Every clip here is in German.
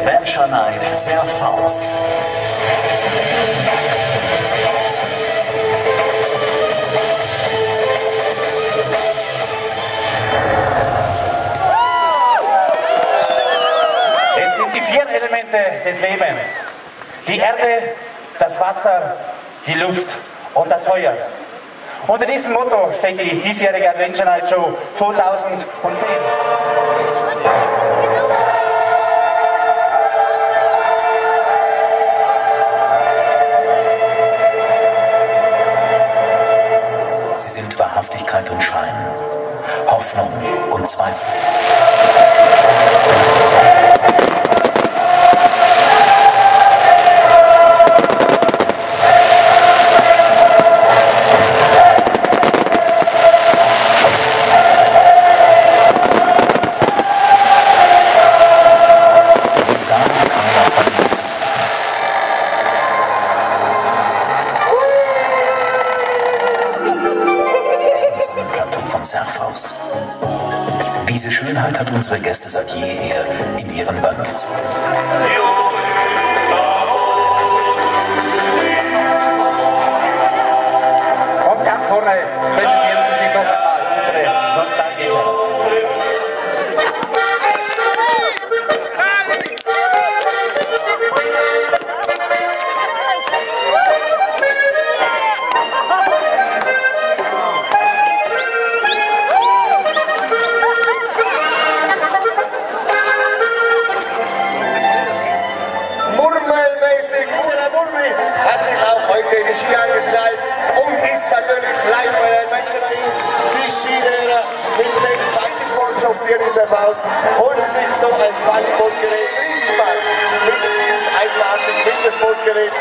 Adventure Night Serfaus. Es sind die 4 Elemente des Lebens. Die Erde, das Wasser, die Luft und das Feuer. Unter diesem Motto steht die diesjährige Adventure Night Show 2010. Sie sind Wahrhaftigkeit und Schein, Hoffnung und Zweifel. Von Serfaus. Diese Schönheit hat unsere Gäste seit jeher in ihren Bann gezogen. Und ganz vorne präsentieren Sie sich noch einmal, unsere Nostalgiker. Hat sich auch heute die Ski angeschnallt und ist natürlich live bei der Adventure Night. Die Skilehrer mit dem Bikesportshop hier in Serfaus holen Sie sich so ein Bikesportgerät, Riesenspaß mit diesen eigenartigen Wintersportgeräten.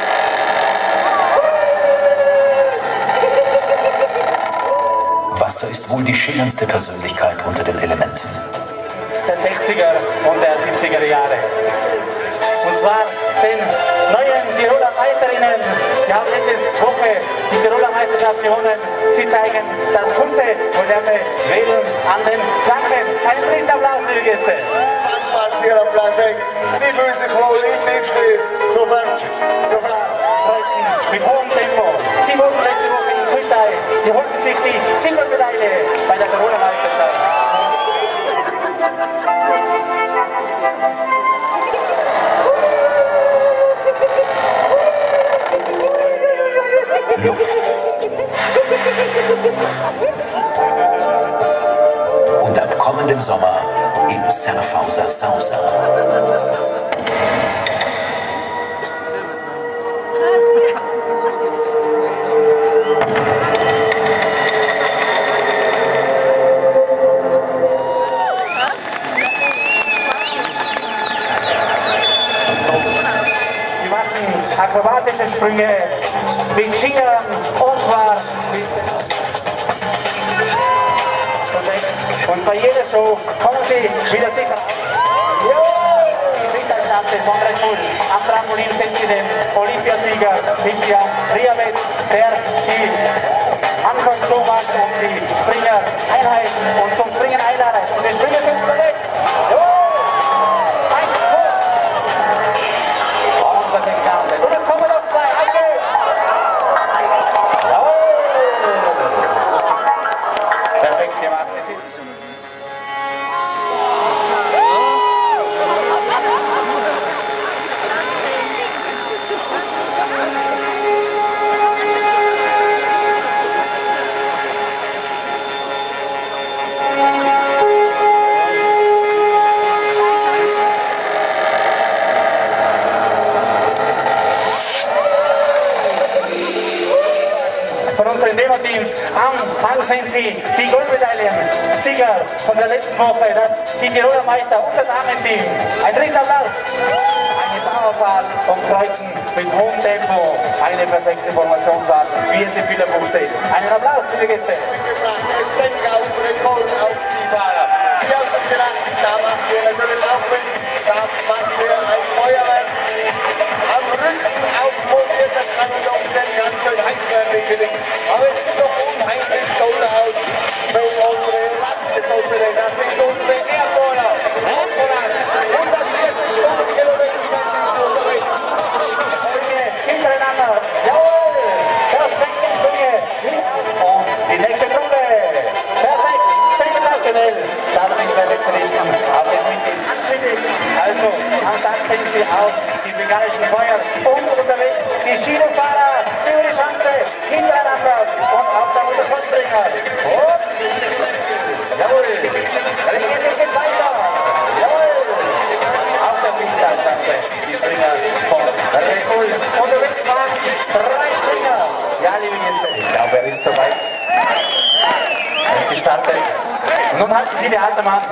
Wasser ist wohl die schillerndste Persönlichkeit unter den Elementen. Der 60er und der 70er Jahre. Und zwar den neuen Tiroler Meisterinnen. Die haben letzte Woche die Tiroler Meisterschaft gewonnen. Sie zeigen das bunte, moderne Wedeln an den Flanken. Einen Riesenapplaus, liebe Gäste. Anfangs hier am Planschenk. Sie fühlen sich wohl im Tiefschnee. Sofort. Kreuzen mit hohem Tempo. Sie wurden letzte Woche in Kühltai. Die holten sich die Silbermedaille bei der Tiroler Meisterschaft. Luft. Und ab kommendem Sommer im Serfauser Sauser. Akrobatische Sprünge mit Skiern und zwar mit und bei jeder Show kommen Sie wieder sicher. Die Winterschanze von Red Bull. Am Trampolin sind Sie den Olympiasieger Cynthia Riavet, der die Anfangsshow macht und die Springer-Einheit und zum Springen einladet. Und die Springer sind bereit. Und es kommen noch 2. Perfekt gemacht. Von unseren Demo-Teams am Mann sind Sie die Goldmedaillensieger von der letzten Woche, die Tiroler Meister und das Damenteam. Ein Riesenapplaus. Eine Dauerfahrt vom Kreuzen mit hohem Tempo, eine perfekte Formationsfahrt, wie es im Bilderbuch steht. Einen Applaus, liebe Gäste. Ständig auf Rekord auf die Fahrer. Sie haben uns gedacht, da machen wir natürlich auch mit, da machen wir ein Feuerwerk. Am Rücken aufmontiert, das kann unter Umständen ganz schön heiß werden. Aber es sieht doch unheimlich toll aus, wenn unsere Landesopera, das sind unsere Airborner. Und das wird sich sind sie auf die veganischen Feuer und unterwegs die Skifahrer über die Schanze hintereinander und auch der Motorsportspringer. Und jawohl, es geht weiter. Jawohl, auf der Freestyle-Schanze die Springer von Red Bull. Unterwegs waren 3 Springer. Ja, liebe Gäste, ich glaube, er ist soweit. Er ist gestartet. Und nun halten Sie die Atem an.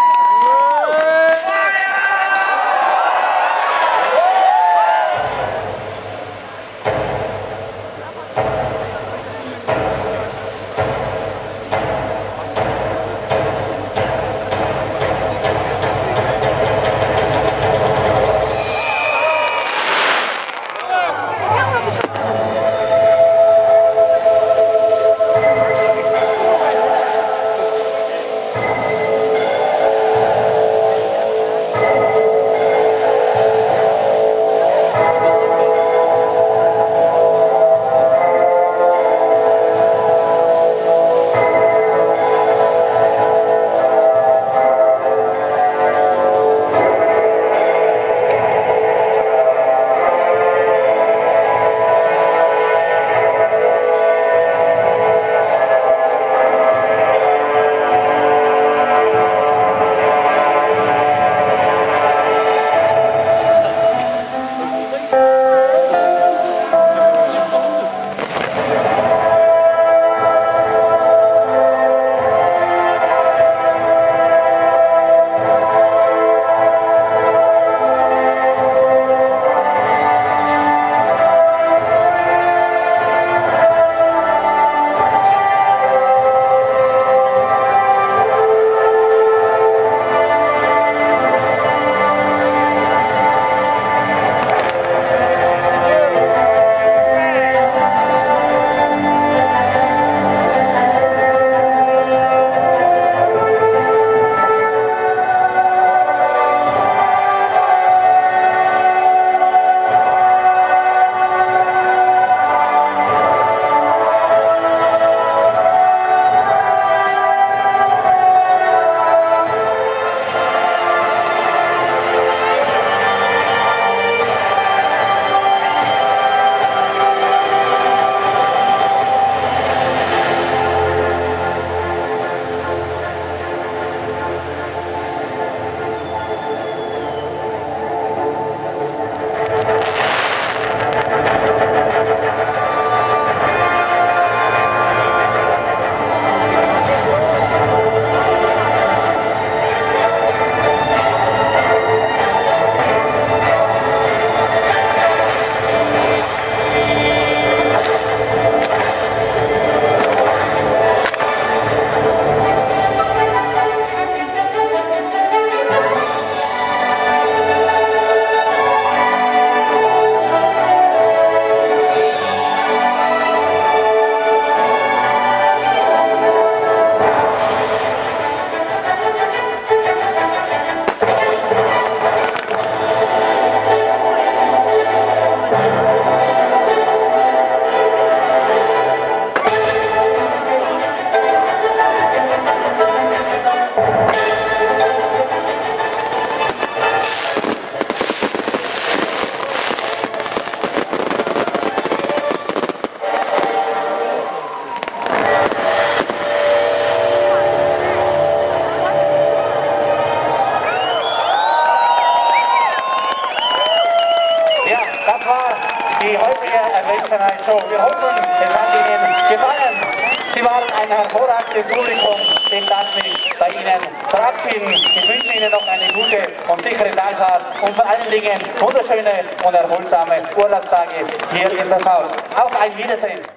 die heutige Adventure Night Show. Wir hoffen, es hat Ihnen gefallen. Sie waren ein hervorragendes Publikum. Ich darf mich bei Ihnen verabschieden. Ich wünsche Ihnen noch eine gute und sichere Talfahrt und vor allen Dingen wunderschöne und erholsame Urlaubstage hier in Schaffhaus. Auf ein Wiedersehen.